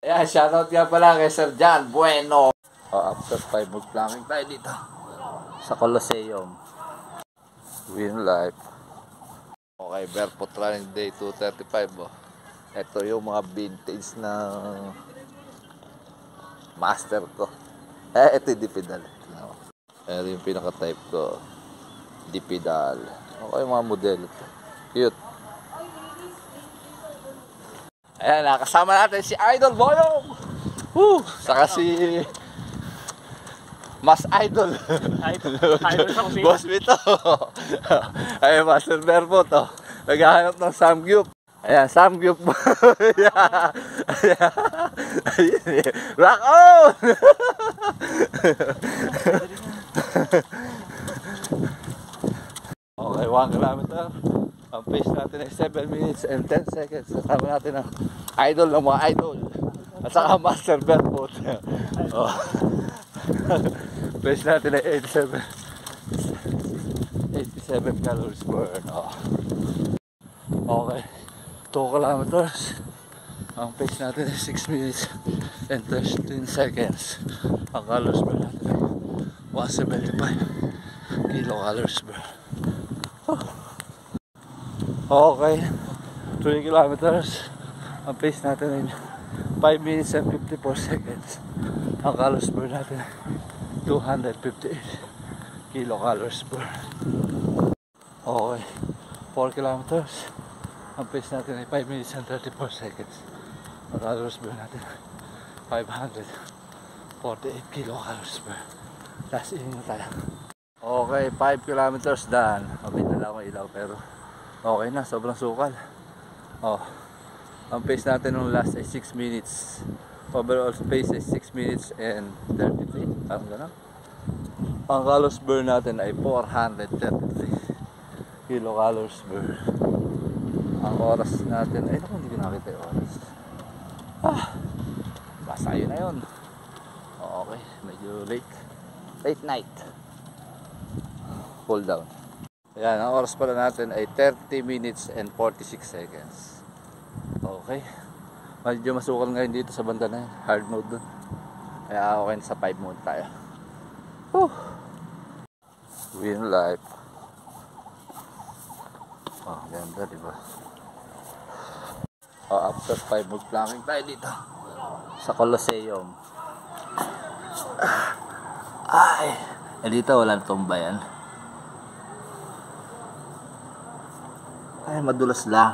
Ayan, shoutout nga pala kay Sir John Bueno. After 5 mag-planking tayo dito sa Colosseum. Win life. Okay, barefoot running day 235. Ito yung mga vintage na master ko. Ito yung Dipedal. Ito yung pinaka-type ko. Dipedal. Okay, mga model. Cute. Ayan, nakasama natin si Idol Boyong. Saka si Mas Idol. Idol Boss Vito. Ayan, Master Barefoot. Naghahanap ng Samgyup. Ayan, Samgyup. Ayan. Rock on! Okay, 1 kilometer. Ang pace natin ay 7 minutes and 10 seconds. Kasama natin ang idol ng mga idol. At saka Master Barefoot. Pace natin ay 87 calories per hour. Okay, 2 kilometers. Ang pace natin ay 6 minutes and 13 seconds. Ang calories per natin ay 175 kilocalories per. Okay, 3 kilometers. Ang pace natin ay 5 minutes and 54 seconds. Ang calories per natin ay 258 kilocalories per. Okay, 4 kilometers. Ang pace natin ay 5 minutes and 34 seconds. Ang calories per natin ay 548 kilocalories per. Last inning na tayo. Okay, 5 kilometers done. Mabit na lang ako ilaw pero okay na, sobrang sukal. Ang pace natin nung last ay 6 minutes. Overall pace ay 6 minutes and 33. Parang gano'n. Ang calories burn natin ay 433 kilocalories burn. Ang oras natin ay naku, hindi ko nakita yung oras. Basta yun na yun. Okay, medyo late night. Cool down. Ayan, ang oras pala natin ay 30 minutes and 46 seconds. Okay. Medyo masukal ngayon dito sa banda na yun. Hard mode dun. Kaya okay, sa 5 mode tayo. Win life. Ganda diba? After 5 mag-planking tayo dito sa Colosseum. Dito walang tumbayan. Ay, madulas lang.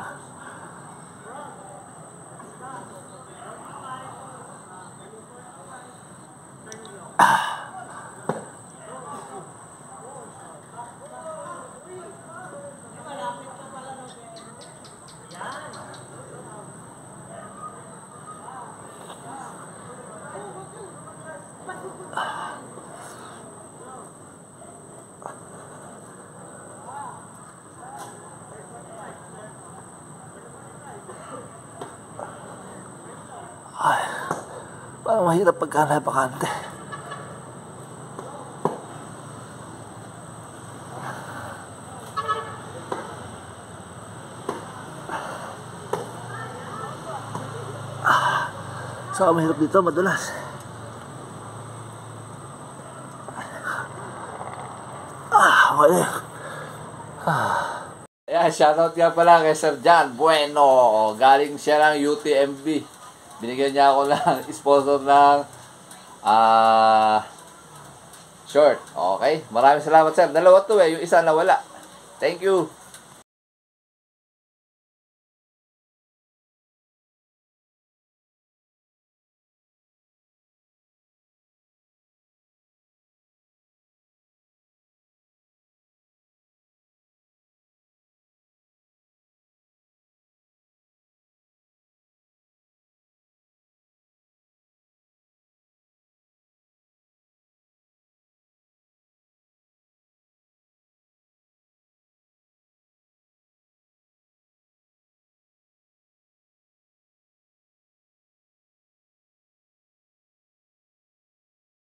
Parang mahirap pagka napakante. So mahirap dito, madulas. Wala. Ayan, shoutout nga pala kay Sir John Bueno. Galing siya ng UTMB. Binigyan niya ako ng sponsor ng short. Okay, maraming salamat sir. Dalawa to yung isa nawala. Thank you.